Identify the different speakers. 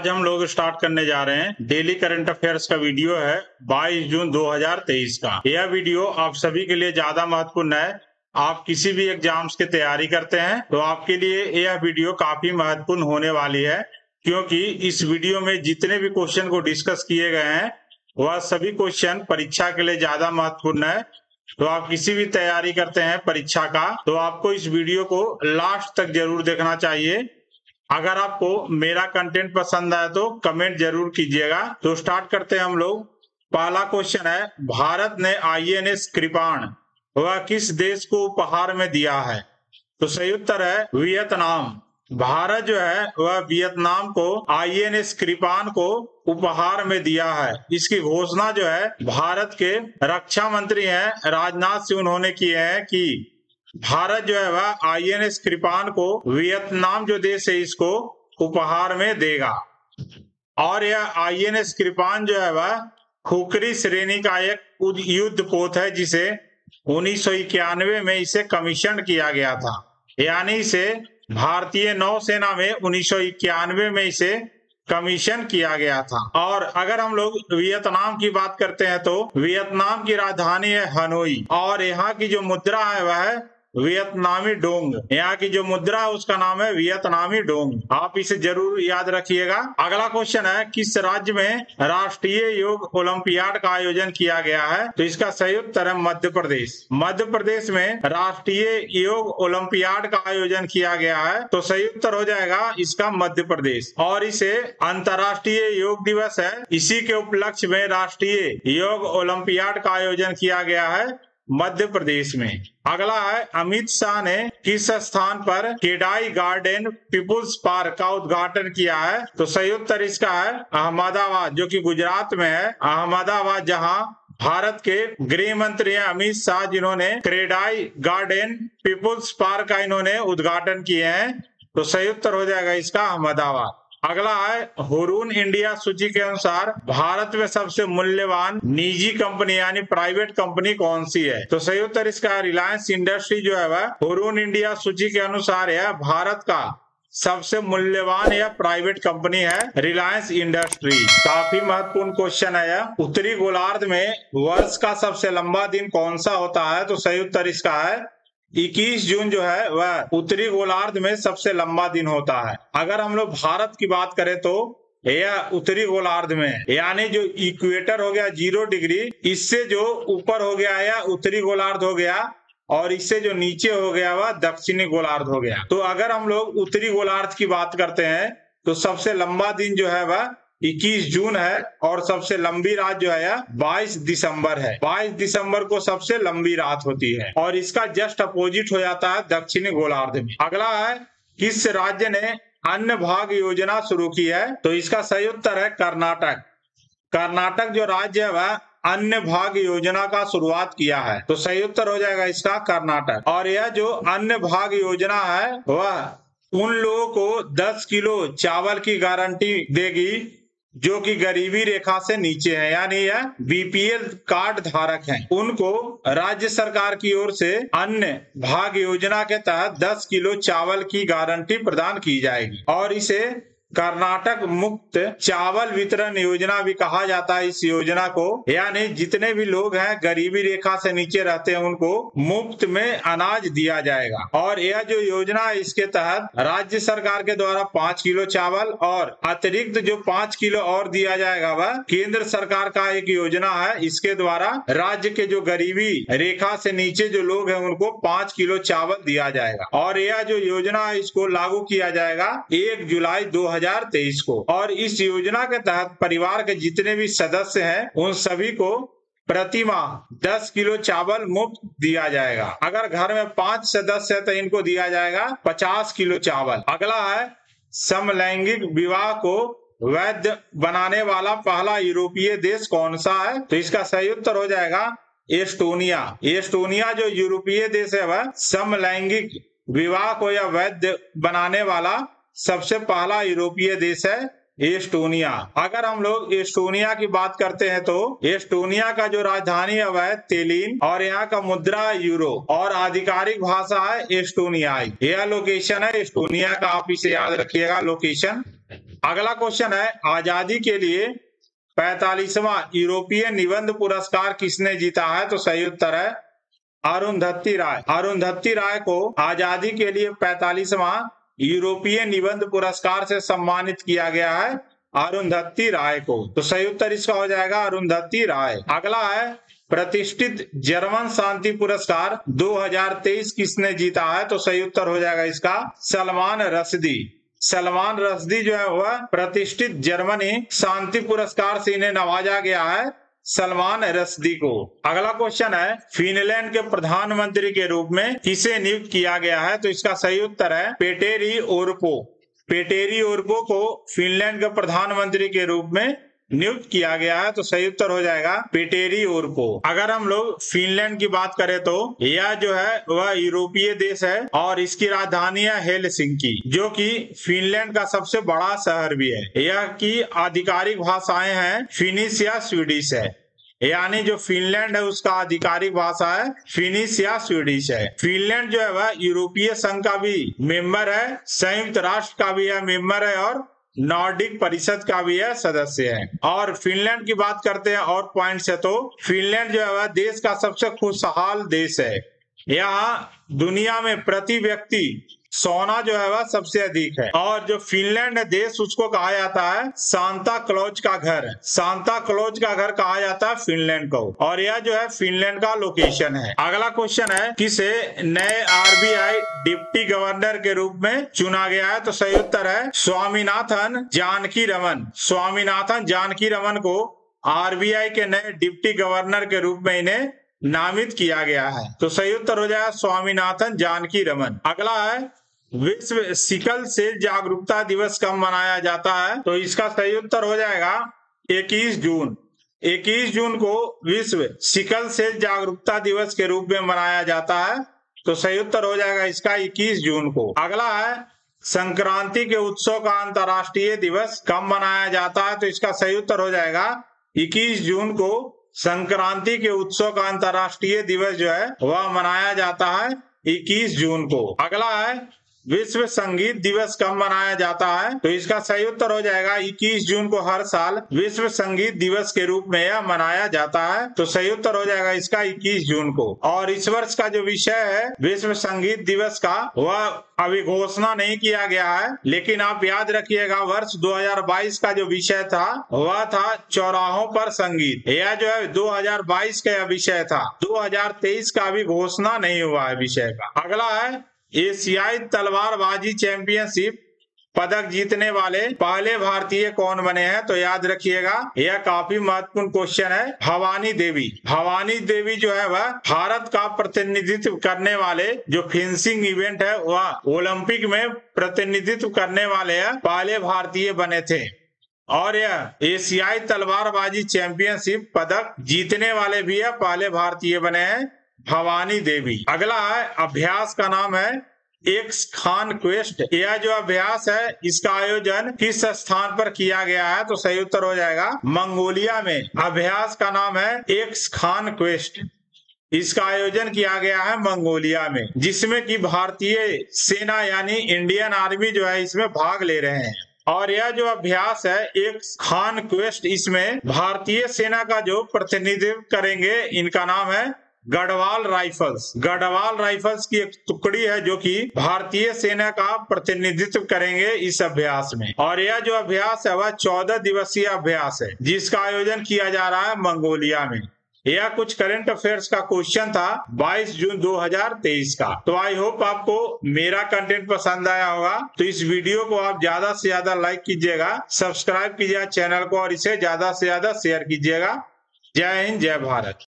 Speaker 1: आज हम लोग स्टार्ट करने जा रहे हैं डेली करंट अफेयर्स का वीडियो है 22 जून 2023 का। यह वीडियो आप सभी के लिए ज्यादा महत्वपूर्ण है। आप किसी भी एग्जाम्स की तैयारी करते हैं तो आपके लिए यह वीडियो काफी महत्वपूर्ण होने वाली है, क्योंकि इस वीडियो में जितने भी क्वेश्चन को डिस्कस किए गए हैं वह सभी क्वेश्चन परीक्षा के लिए ज्यादा महत्वपूर्ण है। तो आप किसी भी तैयारी करते हैं परीक्षा का तो आपको इस वीडियो को लास्ट तक जरूर देखना चाहिए। अगर आपको मेरा कंटेंट पसंद आए तो कमेंट जरूर कीजिएगा। तो स्टार्ट करते हैं हम लोग। पहला क्वेश्चन है, भारत ने INS कृपाण वह किस देश को उपहार में दिया है? तो सही उत्तर है वियतनाम। भारत जो है वह वियतनाम को INS कृपाण को उपहार में दिया है। इसकी घोषणा जो है भारत के रक्षा मंत्री हैं राजनाथ सिंह उन्होंने किए हैं कि भारत जो है वह INS कृपाण को वियतनाम जो देश है इसको उपहार में देगा। और यह INS कृपाण जो है वह खुखरी श्रेणी का एक युद्ध पोत है जिसे 1991 में इसे कमीशन किया गया था, यानी इसे भारतीय नौसेना में 1991 में इसे कमीशन किया गया था। और अगर हम लोग वियतनाम की बात करते हैं तो वियतनाम की राजधानी है हनोई और यहाँ की जो मुद्रा है वह है वियतनामी डोंग। यहाँ की जो मुद्रा है उसका नाम है वियतनामी डोंग। आप इसे जरूर याद रखिएगा। अगला क्वेश्चन है, किस राज्य में राष्ट्रीय योग ओलंपियाड का आयोजन किया गया है? तो इसका सही उत्तर है मध्य प्रदेश। मध्य प्रदेश में राष्ट्रीय योग ओलंपियाड का आयोजन किया गया है, तो सही उत्तर हो जाएगा इसका मध्य प्रदेश। और इसे अंतर्राष्ट्रीय योग दिवस है, इसी के उपलक्ष्य में राष्ट्रीय योग ओलंपियाड का आयोजन किया गया है मध्य प्रदेश में। अगला है, अमित शाह ने किस स्थान पर केडाई गार्डन पीपुल्स पार्क का उद्घाटन किया है? तो सही उत्तर इसका है अहमदाबाद, जो कि गुजरात में है। अहमदाबाद जहां भारत के गृह मंत्री हैं अमित शाह, जिन्होंने क्रेडाई गार्डन पीपुल्स पार्क का इन्होंने उद्घाटन किए हैं। तो सही उत्तर हो जाएगा इसका अहमदाबाद। अगला है, हुरून इंडिया सूची के अनुसार भारत में सबसे मूल्यवान निजी कंपनी यानी प्राइवेट कंपनी कौन सी है? तो सही उत्तर इसका रिलायंस इंडस्ट्री जो है वह हुरून इंडिया सूची के अनुसार है भारत का सबसे मूल्यवान या प्राइवेट कंपनी है रिलायंस इंडस्ट्री। काफी महत्वपूर्ण क्वेश्चन है यह। उत्तरी गोलार्ध में वर्ष का सबसे लंबा दिन कौन सा होता है? तो सही उत्तर इसका है 21 जून जो है वह उत्तरी गोलार्ध में सबसे लंबा दिन होता है। अगर हम लोग भारत की बात करें तो यह उत्तरी गोलार्ध में, यानी जो इक्वेटर हो गया 0 डिग्री, इससे जो ऊपर हो गया यह उत्तरी गोलार्ध हो गया और इससे जो नीचे हो गया वह दक्षिणी गोलार्ध हो गया। तो अगर हम लोग उत्तरी गोलार्ध की बात करते हैं तो सबसे लंबा दिन जो है वह 21 जून है और सबसे लंबी रात जो है 22 दिसंबर है। 22 दिसंबर को सबसे लंबी रात होती है और इसका जस्ट अपोजिट हो जाता है दक्षिणी गोलार्ध में। अगला है, किस राज्य ने अन्न भाग्य योजना शुरू की है? तो इसका सही उत्तर है कर्नाटक। कर्नाटक जो राज्य है वह अन्न भाग्य योजना का शुरुआत किया है, तो सही उत्तर हो जाएगा इसका कर्नाटक। और यह जो अन्न भाग्य योजना है वह उन लोगों को 10 किलो चावल की गारंटी देगी जो कि गरीबी रेखा से नीचे है, यानी यह BPL कार्ड धारक हैं। उनको राज्य सरकार की ओर से अन्न भाग्य योजना के तहत 10 किलो चावल की गारंटी प्रदान की जाएगी और इसे कर्नाटक मुक्त चावल वितरण योजना भी कहा जाता है। इस योजना को, यानी जितने भी लोग हैं गरीबी रेखा से नीचे रहते हैं उनको मुफ्त में अनाज दिया जाएगा। और यह जो योजना है इसके तहत राज्य सरकार के द्वारा 5 किलो चावल और अतिरिक्त जो 5 किलो और दिया जाएगा वह केंद्र सरकार का एक योजना है। इसके द्वारा राज्य के जो गरीबी रेखा से नीचे जो लोग हैं उनको 5 किलो चावल दिया जाएगा। और यह जो योजना है इसको लागू किया जाएगा 1 जुलाई 2023 को। और इस योजना के तहत परिवार के जितने भी सदस्य हैं उन सभी को प्रति माह 10 किलो चावल मुफ्त दिया जाएगा। अगर घर में 5 सदस्य है तो इनको दिया जाएगा 50 किलो चावल। अगला है, समलैंगिक विवाह को वैध बनाने वाला पहला यूरोपीय देश कौन सा है? तो इसका सही उत्तर हो जाएगा एस्टोनिया। एस्टोनिया जो यूरोपीय देश है वह समलैंगिक विवाह को या वैध बनाने वाला सबसे पहला यूरोपीय देश है एस्टोनिया। अगर हम लोग एस्टोनिया की बात करते हैं तो एस्टोनिया का जो राजधानी है वह है तेलिन और यहाँ का मुद्रा यूरो और आधिकारिक भाषा है एस्टोनियाई। यह लोकेशन है एस्टोनिया का, आप इसे याद रखिएगा लोकेशन। अगला क्वेश्चन है, आजादी के लिए 45वां यूरोपीय निबंध पुरस्कार किसने जीता है? तो सही उत्तर है अरुंधति राय। अरुंधति राय को आजादी के लिए 45वां यूरोपीय निबंध पुरस्कार से सम्मानित किया गया है, अरुंधति राय को। तो सही उत्तर इसका हो जाएगा अरुंधति राय। अगला है, प्रतिष्ठित जर्मन शांति पुरस्कार 2023 किसने जीता है? तो सही उत्तर हो जाएगा इसका सलमान रश्दी। सलमान रश्दी जो है वह प्रतिष्ठित जर्मनी शांति पुरस्कार से इन्हें नवाजा गया है, सलमान रश्दी को। अगला क्वेश्चन है, फिनलैंड के प्रधानमंत्री के रूप में किसे नियुक्त किया गया है? तो इसका सही उत्तर है पेटेरी ओरपो। पेटेरी ओरपो को फिनलैंड के प्रधानमंत्री के रूप में नियुक्त किया गया है, तो सही उत्तर हो जाएगा पेटेरी ओरपो। अगर हम लोग फिनलैंड की बात करें तो यह जो है वह यूरोपीय देश है और इसकी राजधानी है हेलसिंकी, जो कि फिनलैंड का सबसे बड़ा शहर भी है। यह की आधिकारिक भाषाएं हैं फिनिश या स्वीडिश है, यानी जो फिनलैंड है उसका आधिकारिक भाषा है फिनिश या स्वीडिश है। फिनलैंड जो है वह यूरोपीय संघ का भी मेंबर है, संयुक्त राष्ट्र का भी है मेंबर है और नॉर्डिक परिषद का भी है सदस्य है। और फिनलैंड की बात करते हैं और पॉइंट से, तो फिनलैंड जो है वह देश का सबसे खुशहाल देश है। यहाँ दुनिया में प्रति व्यक्ति सोना जो है वह सबसे अधिक है और जो फिनलैंड है देश उसको कहा जाता है सांता क्लॉज का घर। सांता क्लॉज का घर कहा जाता है फिनलैंड को और यह जो है फिनलैंड का लोकेशन है। अगला क्वेश्चन है, किसे नए आरबीआई डिप्टी गवर्नर के रूप में चुना गया है? तो सही उत्तर है स्वामीनाथन जानकी रमन। स्वामीनाथन जानकी रमन को आरबीआई के नए डिप्टी गवर्नर के रूप में इन्हें नामित किया गया है, तो सही उत्तर हो जाएगा स्वामीनाथन जानकी रमन। अगला है, विश्व सिकल सेल जागरूकता दिवस कब मनाया जाता है? तो इसका सही उत्तर हो जाएगा 21 जून। 21 जून को विश्व सिकल सेल जागरूकता दिवस के रूप में मनाया जाता है, तो सही उत्तर हो जाएगा इसका 21 जून को। अगला है, संक्रांति के उत्सव का अंतर्राष्ट्रीय दिवस कब मनाया जाता है? तो इसका सही उत्तर हो जाएगा 21 जून को संक्रांति के उत्सव का अंतर्राष्ट्रीय दिवस जो है वह मनाया जाता है 21 जून को। अगला है, विश्व संगीत दिवस कब मनाया जाता है? तो इसका सही उत्तर हो जाएगा 21 जून को हर साल विश्व संगीत दिवस के रूप में यह मनाया जाता है, तो सही उत्तर हो जाएगा इसका 21 जून को। और इस वर्ष का जो विषय है विश्व संगीत दिवस का वह अभी घोषणा नहीं किया गया है, लेकिन आप याद रखिएगा वर्ष 2022 का जो विषय था वह था चौराहों पर संगीत। यह जो है 2022 का विषय था, 2023 का अभी घोषणा नहीं हुआ है विषय का। अगला है, एशियाई तलवारबाजी चैंपियनशिप पदक जीतने वाले पहले भारतीय कौन बने हैं? तो याद रखिएगा यह काफी महत्वपूर्ण क्वेश्चन है, भवानी देवी। भवानी देवी जो है वह भारत का प्रतिनिधित्व करने वाले जो फेंसिंग इवेंट है वह ओलंपिक में प्रतिनिधित्व करने वाले पहले भारतीय बने थे और यह एशियाई तलवारबाजी चैंपियनशिप पदक जीतने वाले भी पहले भारतीय बने हैं, भवानी देवी। अगला है, अभ्यास का नाम है एक्स खान क्वेस्ट। यह जो अभ्यास है इसका आयोजन किस स्थान पर किया गया है? तो सही उत्तर हो जाएगा मंगोलिया में। अभ्यास का नाम है एक्स खान क्वेस्ट, इसका आयोजन किया गया है मंगोलिया में, जिसमें कि भारतीय सेना यानी इंडियन आर्मी जो है इसमें भाग ले रहे हैं। और यह जो अभ्यास है एक्स खान क्वेस्ट, इसमें भारतीय सेना का जो प्रतिनिधित्व करेंगे इनका नाम है गढ़वाल राइफल्स। गढ़वाल राइफल्स की एक टुकड़ी है जो कि भारतीय सेना का प्रतिनिधित्व करेंगे इस अभ्यास में। और यह जो अभ्यास है वह 14 दिवसीय अभ्यास है जिसका आयोजन किया जा रहा है मंगोलिया में। यह कुछ करंट अफेयर्स का क्वेश्चन था 22 जून 2023 का। तो आई होप आपको मेरा कंटेंट पसंद आया होगा, तो इस वीडियो को आप ज्यादा से ज्यादा लाइक कीजिएगा, सब्सक्राइब कीजिएगा चैनल को और इसे ज्यादा से ज्यादा शेयर कीजिएगा। जय हिंद, जय भारत।